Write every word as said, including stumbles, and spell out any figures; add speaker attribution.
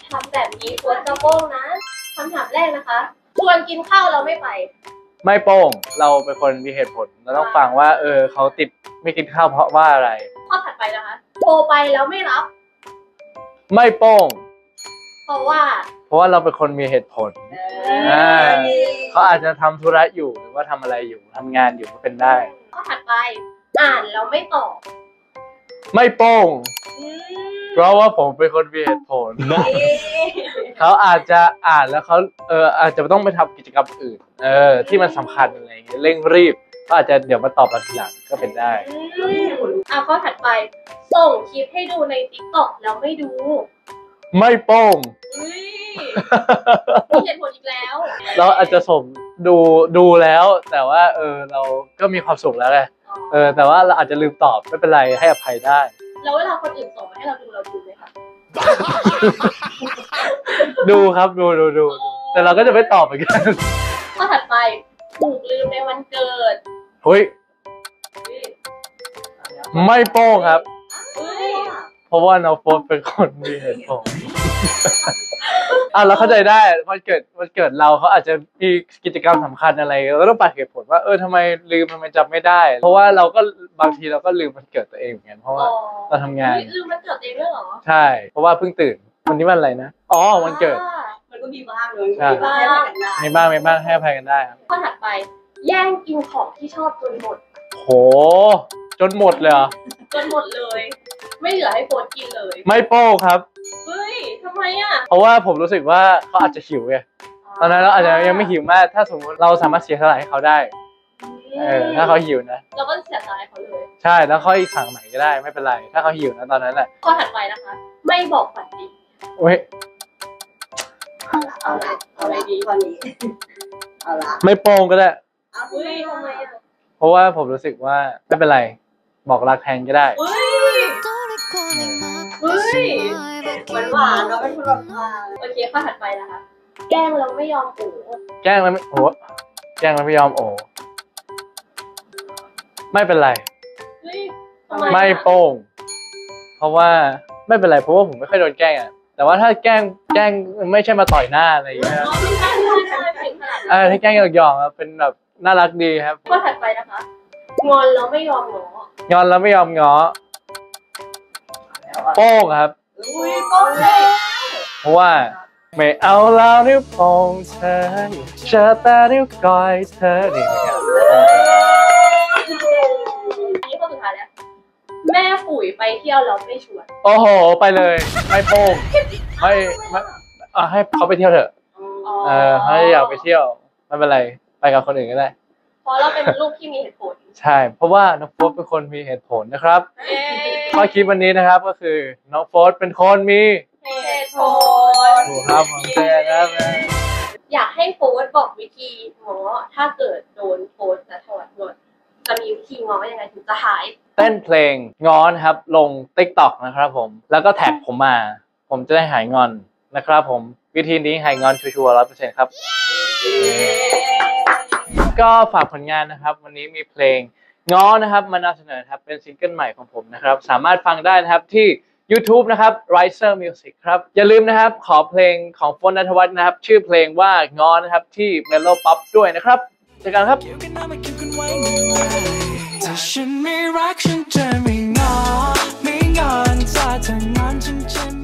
Speaker 1: ทำแบบนี้ควรจะโป้งนะคำถามแรกนะคะชวนกินข้าวเราไม่ไป
Speaker 2: ไม่โป้งเราเป็นคนมีเหตุผลเราต้องฟังว่าเออเขาติดไม่กินข้าวเพราะว่าอะไร
Speaker 1: ข้อถัดไปนะคะโทรไปแล้วไม่รับ
Speaker 2: ไม่โป้ง
Speaker 1: เพราะว่า
Speaker 2: เพราะว่าเราเป็นคนมีเหตุผลอ่าเขาอาจจะทำธุระอยู่หรือว่าทำอะไรอยู่ทำงานอยู่ก็เป็นได้
Speaker 1: ข้อถัดไปอ่านแล้วไม่ตอบ
Speaker 2: ไม่โป้งเพราะว่าผมเป็นคนมีเหตุผลเขาอาจจะอ่านแล้วเขาเอออาจจะต้องไปทำกิจกรรมอื่นเออที่มันสำคัญอะไรอย่างเงี้ยเร่งรีบก็อาจจะเดี๋ยวมาตอบทีหลังก็เป็นได้
Speaker 1: อ่ะข้อถัดไปส่งคลิปให้ดูใน ติ๊กต็อก แล้วไม่ดู
Speaker 2: ไม่โป้ง
Speaker 1: มีเหตุผลอีกแล้ว
Speaker 2: เราอาจจะส่งดูดูแล้วแต่ว่าเออเราก็มีความสุขแล้วไงเออแต่ว่าเราอาจจะลืมตอบไม่เป็นไรให้อภัยได้
Speaker 1: แล้วเวลาคนอื่นส่งมาให้เราดูเราดูไหมคะ
Speaker 2: ดูครับดูดูดูแต่เราก็จะไม่ตอบเหมือนกัน
Speaker 1: ข้อถัดไปถูกลืมในวันเกิด
Speaker 2: เฮ้ยไม่โป้งครับเพราะว่าน้องโฟร์เป็นคนมีเหตุผลอ่ะเราเข้าใจได้วันเกิดวันเกิดเราเขาอาจจะมีกิจกรรมสำคัญอะไรเราต้องปาเหตุผลว่าเออทำไมลืมทำไมจำไม่ได้เพราะว่าเราก็บางทีเราก็ลืมวันเกิดตัวเองเหมือนกันเพราะว่าเราทำงาน
Speaker 1: ลืมวันเกิดเองด้วยเหรอ
Speaker 2: ใช่เพราะว่าเพิ่งตื่นวันนี้วันอะไรนะอ๋อวันเกิด
Speaker 1: มันก็มีบ้างเลยมีบ้าง
Speaker 2: มีบ้างมีบ้างให้อภัยกันได้ครับ
Speaker 1: ข้อถัดไปแย่งกินของที่ชอบจนหมด
Speaker 2: โหจนหมดเลยเหรอ
Speaker 1: จนหมดเลยไม่เหลือให้โฟนกินเลย
Speaker 2: ไม่โป้ครับ
Speaker 1: เฮ้ยทำไมอ่ะ
Speaker 2: เพราะว่าผมรู้สึกว่าเขาอาจจะหิวไงตอนนั้นเราอาจจะยังไม่หิวมากถ้าสมมติเราสามารถเสียสละให้เขาได้เออถ้าเขาหิวนะ
Speaker 1: เราก็เสียสละให้เขาเลย
Speaker 2: ใช่แล้วเขาอีกสั่งใหม่ก็ได้ไม่เป็นไรถ้าเขาหิวนะตอนนั้นแหละ
Speaker 1: ข้อถัดไปนะคะไม่บอกฝันดี
Speaker 2: เว้ย
Speaker 1: เอาละเอาอะไรดีวันนี้เอาละ
Speaker 2: ไม่โป้งก็ได้
Speaker 1: เฮ้ยทำไมอ่ะ
Speaker 2: เพราะว่าผมรู้สึกว่าไม่เป็นไรบอกรักแทนก็ได้
Speaker 1: เฮ้ยเฮ้ยหวานหวานเราเป็นคนแบบโอเคข้อถัดไปนะคะแกล้งเราไม่ยอมโอ้
Speaker 2: แกล้งแล้วไม่โอ้แกล้งแล้วไม่ยอมโอ้ไม่เป็นไรไม่โป้งเพราะว่าไม่เป็นไรเพราะว่าผมไม่ค่อยโดนแกล้งอ่ะแต่ว่าถ้าแกล้งแกล้งไม่ใช่มาต่อยหน้าอะไรอย่างเงี้ยเออถ้าแกล้งหยอกๆเป็นแบบน่ารักดีครับ
Speaker 1: ข้อถัดไปนะคะงอนแล้วไม่ยอมง้
Speaker 2: องอนแล้วไม่ยอมง้อโป้งครับเพราะว่าไม่เอาแล้วนิ้วโป้งเธอเชื่อแต่นิ้วก้อยเธอนี่ครับ
Speaker 1: อันนี้ข้อสุดท้ายแล้วแม่ปุ๋ยไปเที่ยวแล้วไม่ชวน
Speaker 2: โอ้โหไปเลยไม่โป้งไม่ไม่อ่ะให้เขาไปเที่ยวเถอะเออให้อยากไปเที่ยวไม่เป็นไรไปกับคนอื่นก็ได้
Speaker 1: เพราะเราเป็นลูกที่มีเหตุผล
Speaker 2: ใช่เพราะว่าน้องโฟร์เป็นคนมีเหตุผลนะครับข้อคิดวันนี้นะครับก็คือน้องโฟร์เป็นคนมี
Speaker 1: เหตุผล
Speaker 2: ถูกครับผมเจ๊ครับ
Speaker 1: อยากให้โฟร์บอกวิธีง้อถ้าเกิดโดนโฟร์จะถอดหมดจะมีวิธีง้อยังไงถึงจะหาย
Speaker 2: เต้นเพลงง้อนะครับลง ติ๊กต็อก นะครับผมแล้วก็แท็กผมมาผมจะได้หายงอนนะครับผมวิธีนี้หายงอนชัวร์ๆร้อยเปอร์เซ็นต์ครับก็ฝากผลงานนะครับวันนี้มีเพลงง้อนะครับมานำเสนอครับเป็นซิงเกิลใหม่ของผมนะครับสามารถฟังได้นะครับที่ YouTube นะครับ Riser Music ครับอย่าลืมนะครับขอเพลงของโฟนณัฐวัฒน์นะครับชื่อเพลงว่าง้อนะครับที่ Mellow Pop ด้วยนะครับเจอกันครับถ้าฉันไม่รักฉันจะไม่ง้อไม่งอนถ้าเธองอนฉันจะ